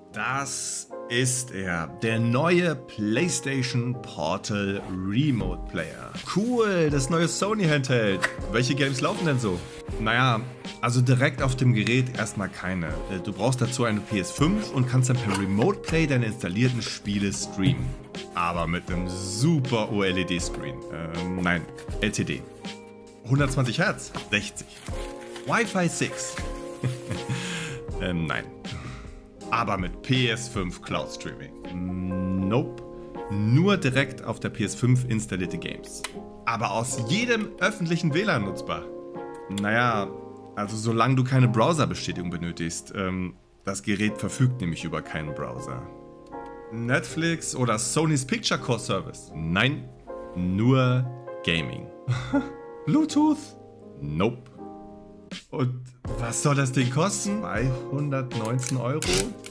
Das ist er, der neue PlayStation Portal Remote Player. Cool, das neue Sony Handheld. Welche Games laufen denn so? Naja, also direkt auf dem Gerät erstmal keine. Du brauchst dazu eine PS5 und kannst dann per Remote Play deine installierten Spiele streamen. Aber mit einem super OLED-Screen. Nein, LCD. 120 Hertz, 60. Wi-Fi 6. Nein. Aber mit PS5 Cloud Streaming. Nope. Nur direkt auf der PS5 installierte Games. Aber aus jedem öffentlichen WLAN nutzbar. Naja, also solange du keine Browserbestätigung benötigst. Das Gerät verfügt nämlich über keinen Browser. Netflix oder Sony's Picture Core Service? Nein, nur Gaming. Bluetooth? Nope. Und was soll das Ding kosten? 219 Euro?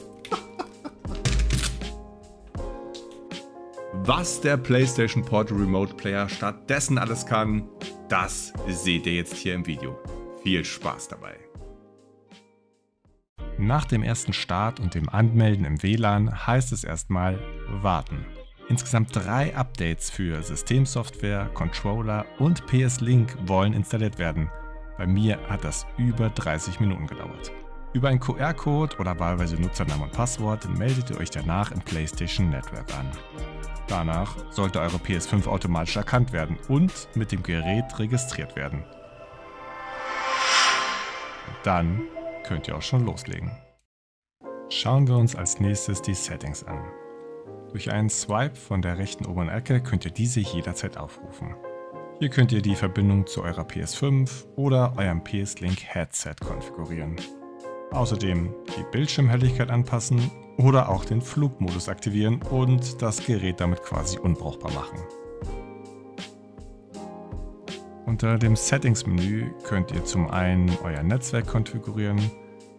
Was der PlayStation Portal Remote Player stattdessen alles kann, das seht ihr jetzt hier im Video. Viel Spaß dabei! Nach dem ersten Start und dem Anmelden im WLAN heißt es erstmal warten. Insgesamt 3 Updates für Systemsoftware, Controller und PS-Link wollen installiert werden. Bei mir hat das über 30 Minuten gedauert. Über einen QR-Code oder wahlweise Nutzernamen und Passwort meldet ihr euch danach im PlayStation Network an. Danach sollte eure PS5 automatisch erkannt werden und mit dem Gerät registriert werden. Dann könnt ihr auch schon loslegen. Schauen wir uns als nächstes die Settings an. Durch einen Swipe von der rechten oberen Ecke könnt ihr diese jederzeit aufrufen. Hier könnt ihr die Verbindung zu eurer PS5 oder eurem PS-Link Headset konfigurieren. Außerdem die Bildschirmhelligkeit anpassen oder auch den Flugmodus aktivieren und das Gerät damit quasi unbrauchbar machen. Unter dem Settings-Menü könnt ihr zum einen euer Netzwerk konfigurieren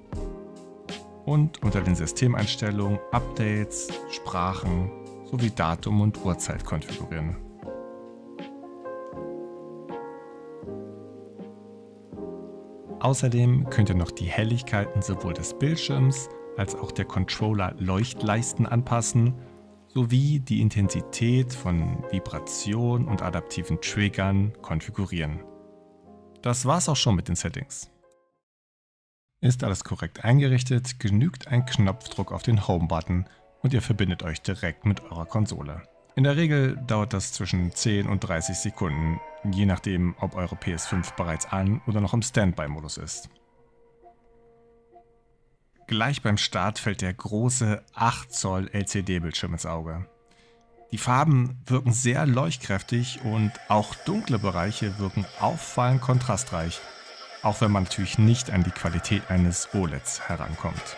und unter den Systemeinstellungen Updates, Sprachen sowie Datum und Uhrzeit konfigurieren. Außerdem könnt ihr noch die Helligkeiten sowohl des Bildschirms als auch der Controller-Leuchtleisten anpassen, sowie die Intensität von Vibration und adaptiven Triggern konfigurieren. Das war's auch schon mit den Settings. Ist alles korrekt eingerichtet, genügt ein Knopfdruck auf den Home-Button und ihr verbindet euch direkt mit eurer Konsole. In der Regel dauert das zwischen 10 und 30 Sekunden, je nachdem, ob eure PS5 bereits an oder noch im Standby-Modus ist. Gleich beim Start fällt der große 8 Zoll LCD-Bildschirm ins Auge. Die Farben wirken sehr leuchtkräftig und auch dunkle Bereiche wirken auffallend kontrastreich, auch wenn man natürlich nicht an die Qualität eines OLEDs herankommt.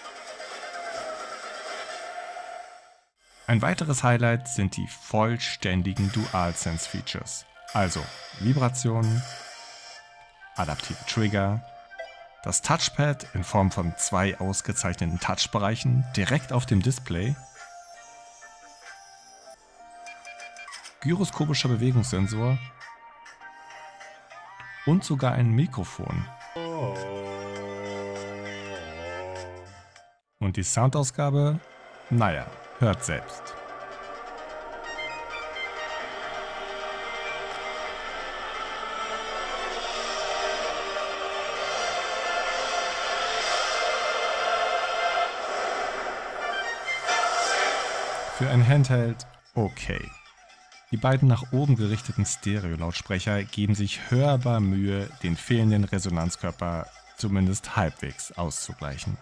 Ein weiteres Highlight sind die vollständigen DualSense-Features, also Vibrationen, adaptive Trigger, das Touchpad in Form von 2 ausgezeichneten Touchbereichen direkt auf dem Display, gyroskopischer Bewegungssensor und sogar ein Mikrofon. Und die Soundausgabe? Naja, hört selbst. Für ein Handheld okay. Die beiden nach oben gerichteten Stereo-Lautsprecher geben sich hörbar Mühe, den fehlenden Resonanzkörper zumindest halbwegs auszugleichen.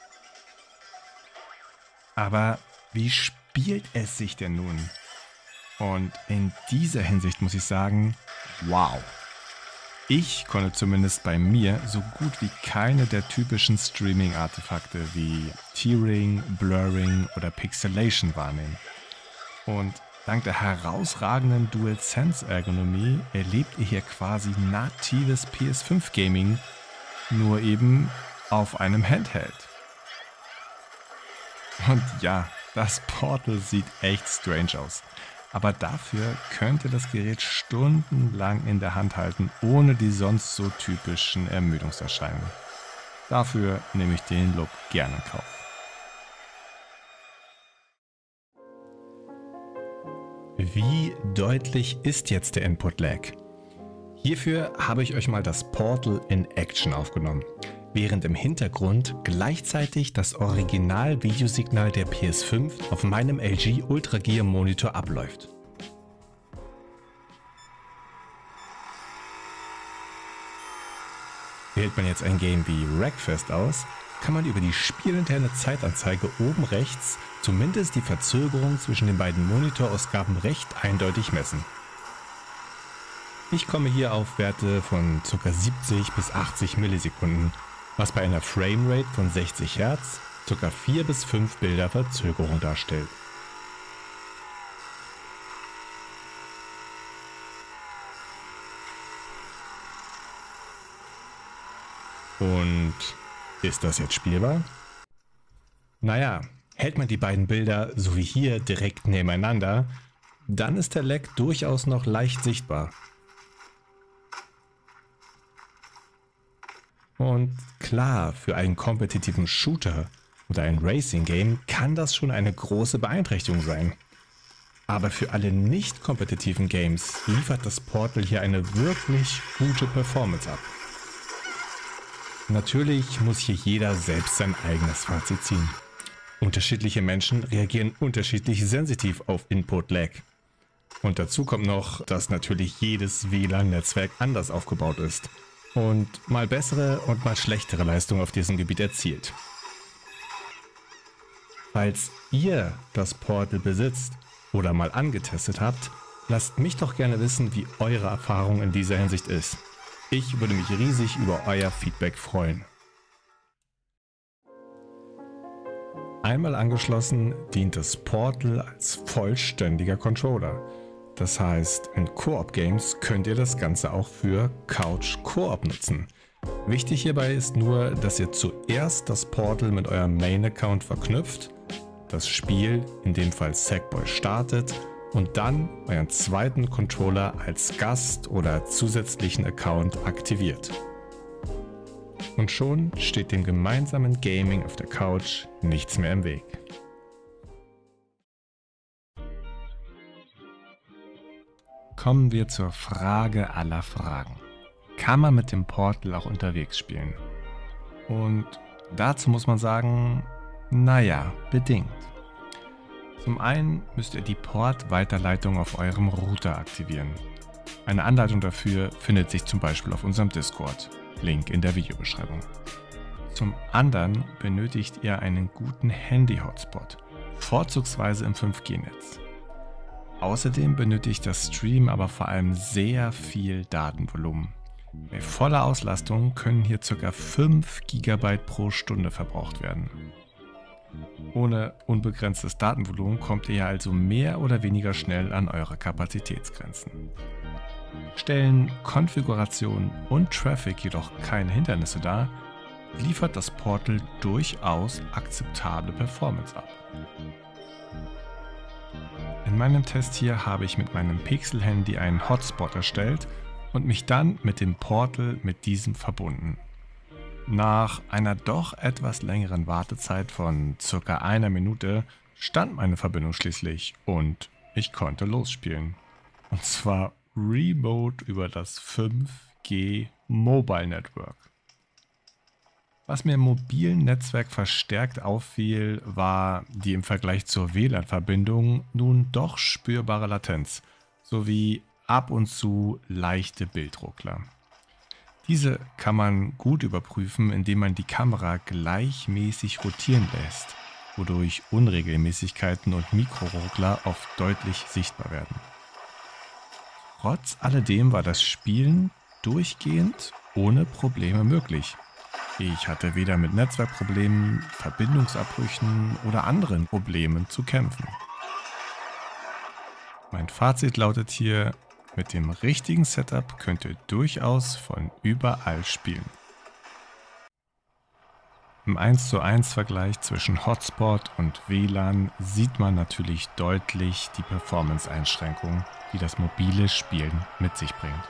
Aber wie spielt es sich denn nun? Und in dieser Hinsicht muss ich sagen, wow! Ich konnte zumindest bei mir so gut wie keine der typischen Streaming-Artefakte wie Tearing, Blurring oder Pixelation wahrnehmen. Und dank der herausragenden DualSense-Ergonomie erlebt ihr hier quasi natives PS5-Gaming, nur eben auf einem Handheld. Und ja, das Portal sieht echt strange aus. Aber dafür könnt ihr das Gerät stundenlang in der Hand halten, ohne die sonst so typischen Ermüdungserscheinungen. Dafür nehme ich den Look gerne in Kauf. Wie deutlich ist jetzt der Input-Lag? Hierfür habe ich euch mal das Portal in Action aufgenommen, während im Hintergrund gleichzeitig das Original-Videosignal der PS5 auf meinem LG Ultra Gear Monitor abläuft. Wählt man jetzt ein Game wie Wreckfest aus, kann man über die spielinterne Zeitanzeige oben rechts zumindest die Verzögerung zwischen den beiden Monitorausgaben recht eindeutig messen. Ich komme hier auf Werte von ca. 70 bis 80 Millisekunden, was bei einer Framerate von 60 Hz ca. 4 bis 5 Bilder Verzögerung darstellt. Und ist das jetzt spielbar? Naja, hält man die beiden Bilder, so wie hier, direkt nebeneinander, dann ist der Lag durchaus noch leicht sichtbar. Und klar, für einen kompetitiven Shooter oder ein Racing-Game kann das schon eine große Beeinträchtigung sein. Aber für alle nicht kompetitiven Games liefert das Portal hier eine wirklich gute Performance ab. Natürlich muss hier jeder selbst sein eigenes Fazit ziehen. Unterschiedliche Menschen reagieren unterschiedlich sensitiv auf Input-Lag. Und dazu kommt noch, dass natürlich jedes WLAN-Netzwerk anders aufgebaut ist und mal bessere und mal schlechtere Leistungen auf diesem Gebiet erzielt. Falls ihr das Portal besitzt oder mal angetestet habt, lasst mich doch gerne wissen, wie eure Erfahrung in dieser Hinsicht ist. Ich würde mich riesig über euer Feedback freuen. Einmal angeschlossen dient das Portal als vollständiger Controller. Das heißt, in Koop-Games könnt ihr das Ganze auch für Couch-Koop nutzen. Wichtig hierbei ist nur, dass ihr zuerst das Portal mit eurem Main-Account verknüpft, das Spiel, in dem Fall Sackboy, startet und dann euren zweiten Controller als Gast oder zusätzlichen Account aktiviert. Und schon steht dem gemeinsamen Gaming auf der Couch nichts mehr im Weg. Kommen wir zur Frage aller Fragen. Kann man mit dem Portal auch unterwegs spielen? Und dazu muss man sagen, naja, bedingt. Zum einen müsst ihr die Port-Weiterleitung auf eurem Router aktivieren. Eine Anleitung dafür findet sich zum Beispiel auf unserem Discord, Link in der Videobeschreibung. Zum anderen benötigt ihr einen guten Handy-Hotspot, vorzugsweise im 5G-Netz. Außerdem benötigt das Stream aber vor allem sehr viel Datenvolumen. Bei voller Auslastung können hier ca. 5 GB pro Stunde verbraucht werden. Ohne unbegrenztes Datenvolumen kommt ihr also mehr oder weniger schnell an eure Kapazitätsgrenzen. Stellen Konfiguration und Traffic jedoch keine Hindernisse dar, liefert das Portal durchaus akzeptable Performance ab. In meinem Test hier habe ich mit meinem Pixel-Handy einen Hotspot erstellt und mich dann mit dem Portal mit diesem verbunden. Nach einer doch etwas längeren Wartezeit von ca. einer Minute stand meine Verbindung schließlich und ich konnte losspielen. Und zwar remote über das 5G Mobile Network. Was mir im mobilen Netzwerk verstärkt auffiel, war die im Vergleich zur WLAN-Verbindung nun doch spürbare Latenz sowie ab und zu leichte Bildruckler. Diese kann man gut überprüfen, indem man die Kamera gleichmäßig rotieren lässt, wodurch Unregelmäßigkeiten und Mikroruckler oft deutlich sichtbar werden. Trotz alledem war das Spielen durchgehend ohne Probleme möglich. Ich hatte weder mit Netzwerkproblemen, Verbindungsabbrüchen oder anderen Problemen zu kämpfen. Mein Fazit lautet hier: Mit dem richtigen Setup könnt ihr durchaus von überall spielen. Im 1:1 Vergleich zwischen Hotspot und WLAN sieht man natürlich deutlich die Performance-Einschränkungen, die das mobile Spielen mit sich bringt.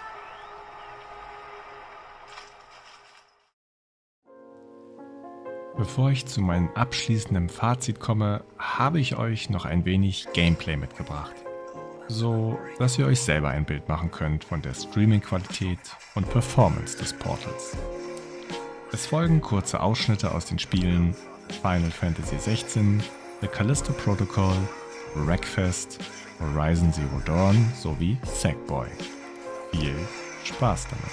Bevor ich zu meinem abschließenden Fazit komme, habe ich euch noch ein wenig Gameplay mitgebracht. so dass ihr euch selber ein Bild machen könnt von der Streaming-Qualität und Performance des Portals. Es folgen kurze Ausschnitte aus den Spielen Final Fantasy XVI, The Callisto Protocol, Wreckfest, Horizon Zero Dawn sowie Sackboy. Viel Spaß damit!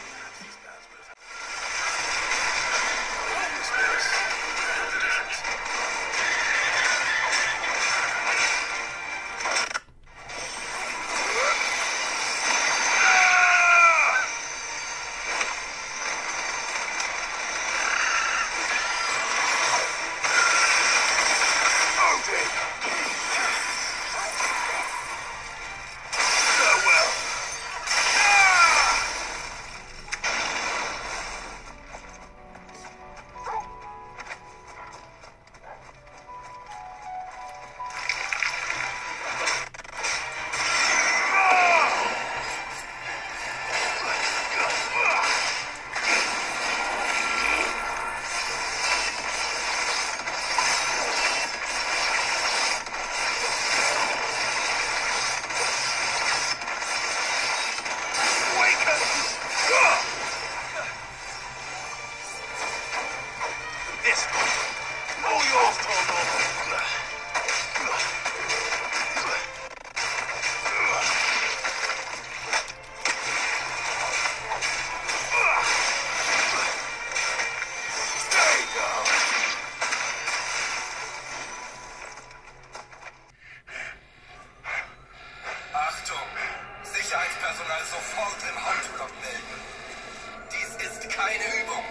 Sicherheitspersonal sofort im Hauptblock melden. Dies ist keine Übung.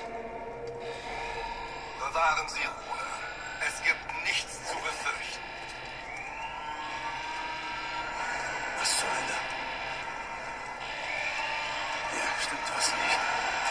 Bewahren Sie Ruhe. Es gibt nichts zu befürchten. Was zur Hölle? Ja, stimmt was nicht.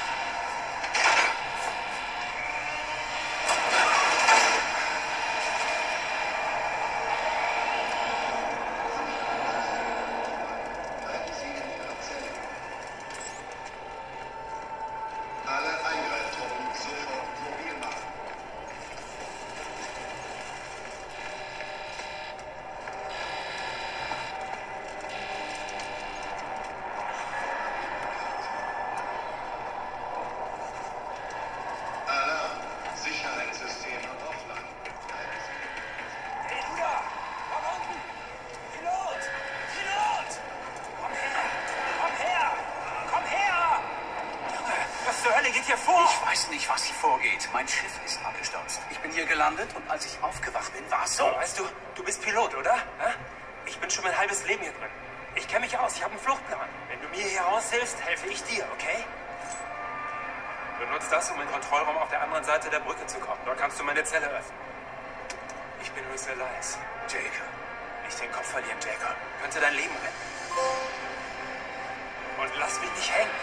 Geht hier vor? Ich weiß nicht, was hier vorgeht. Mein Schiff ist abgestürzt. Ich bin hier gelandet und als ich aufgewacht bin, war es so. Weißt du, du bist Pilot, oder? Hä? Ich bin schon mein halbes Leben hier drin. Ich kenne mich aus, ich habe einen Fluchtplan. Wenn du mir hier raushilfst, helfe ich dir, okay? Benutzt das, um in den Kontrollraum auf der anderen Seite der Brücke zu kommen. Dort kannst du meine Zelle öffnen. Ich bin Luis Elias. Jacob. Nicht den Kopf verlieren, Jacob. Könnte dein Leben retten. Und lass mich nicht hängen.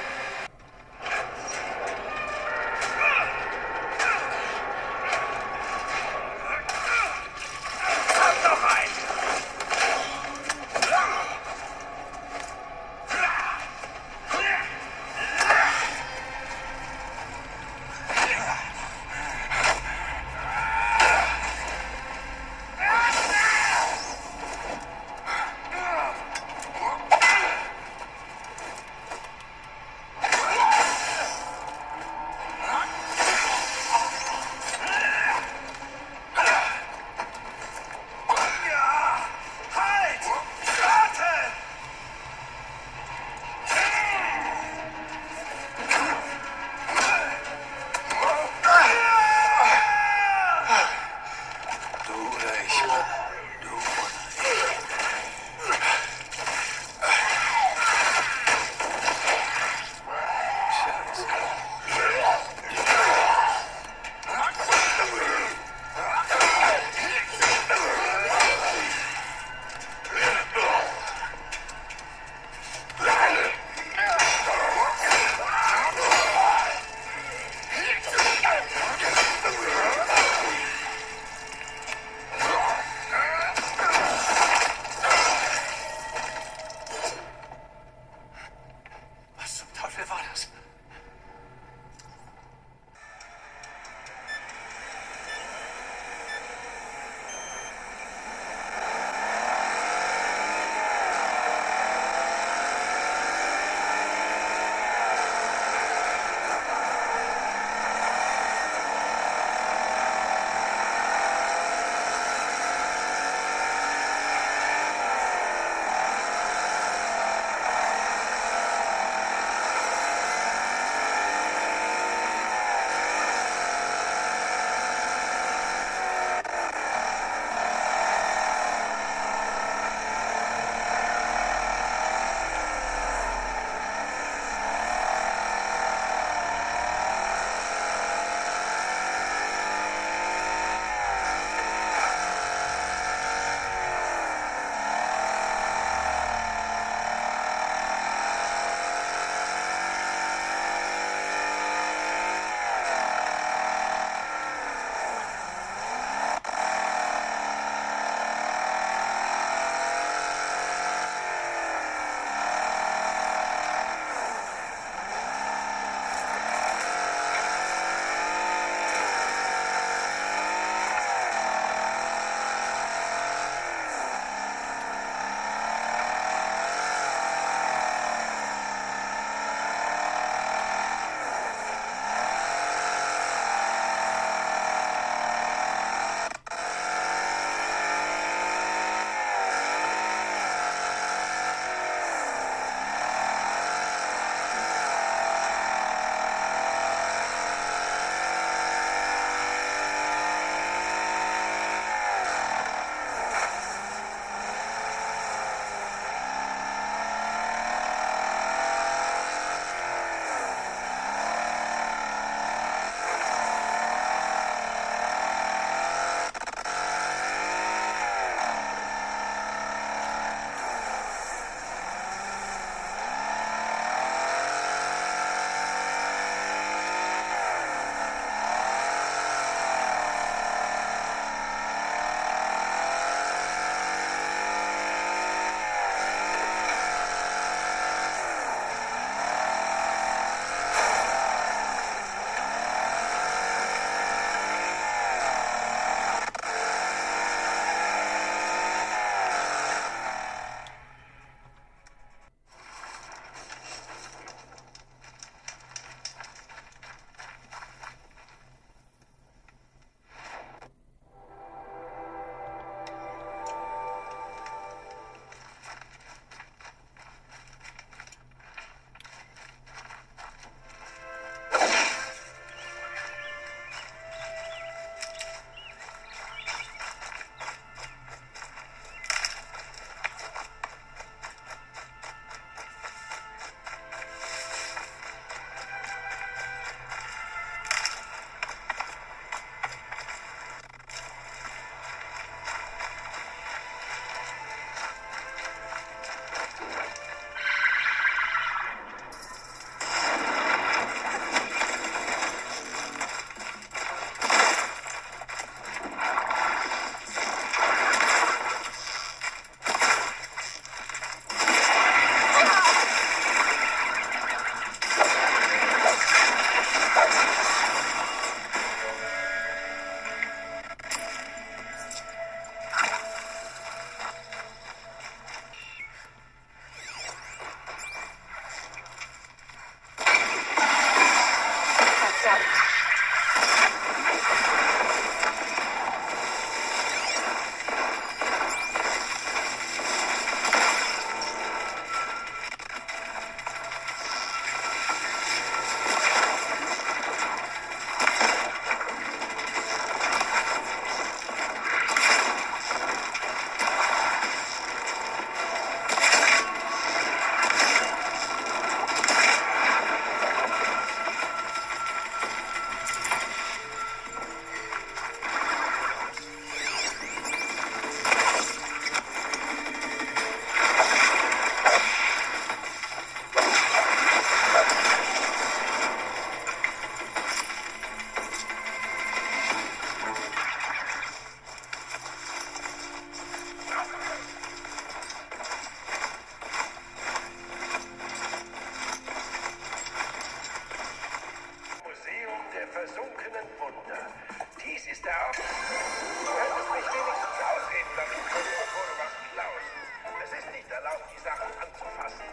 versunkenen Wunder. Dies ist der Ort. Du könntest mich wenigstens ausreden lassen können, bevor du was klaust. Es ist nicht erlaubt, die Sachen anzufassen.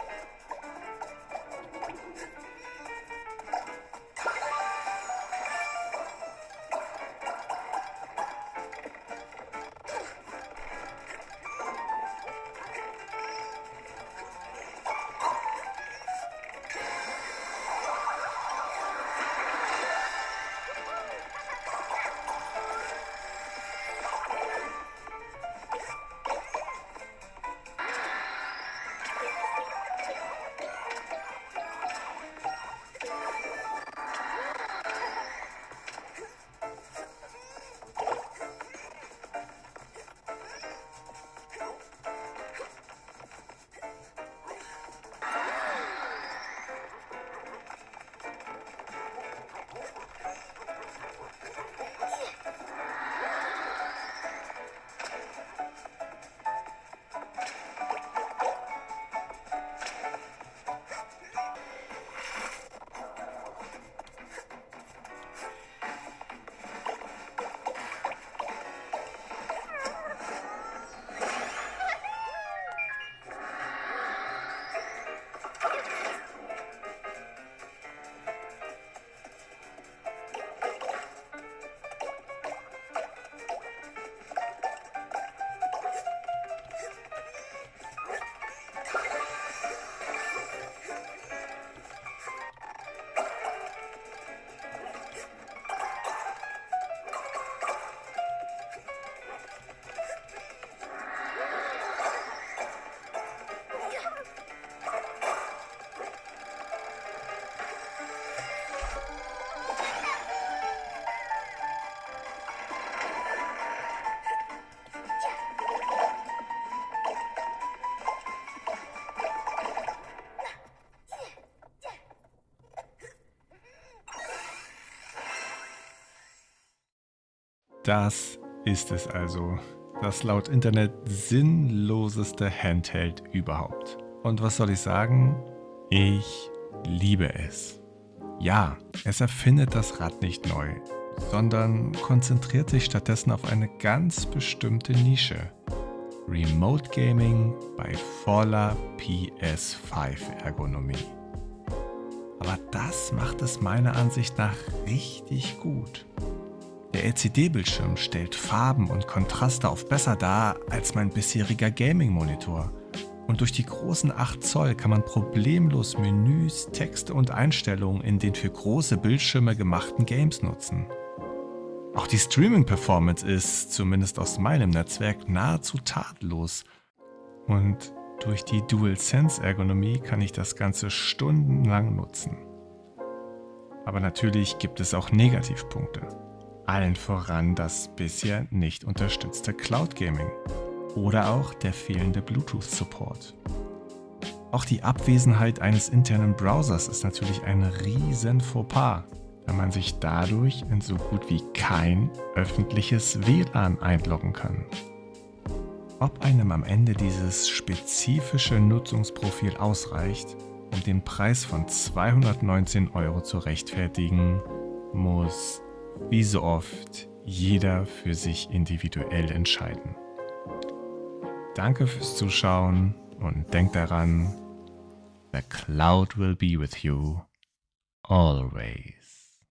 Das ist es also. Das laut Internet sinnloseste Handheld überhaupt. Und was soll ich sagen? Ich liebe es. Ja, es erfindet das Rad nicht neu, sondern konzentriert sich stattdessen auf eine ganz bestimmte Nische. Remote Gaming bei voller PS5-Ergonomie. Aber das macht es meiner Ansicht nach richtig gut. Der LCD-Bildschirm stellt Farben und Kontraste oft besser dar als mein bisheriger Gaming-Monitor. Und durch die großen 8 Zoll kann man problemlos Menüs, Texte und Einstellungen in den für große Bildschirme gemachten Games nutzen. Auch die Streaming-Performance ist, zumindest aus meinem Netzwerk, nahezu tadellos. Und durch die DualSense-Ergonomie kann ich das Ganze stundenlang nutzen. Aber natürlich gibt es auch Negativpunkte. Allen voran das bisher nicht unterstützte Cloud Gaming oder auch der fehlende Bluetooth-Support. Auch die Abwesenheit eines internen Browsers ist natürlich ein riesen Fauxpas, da man sich dadurch in so gut wie kein öffentliches WLAN einloggen kann. Ob einem am Ende dieses spezifische Nutzungsprofil ausreicht, um den Preis von 219 € zu rechtfertigen, muss wie so oft jeder für sich individuell entscheiden. Danke fürs Zuschauen und denkt daran, the cloud will be with you always.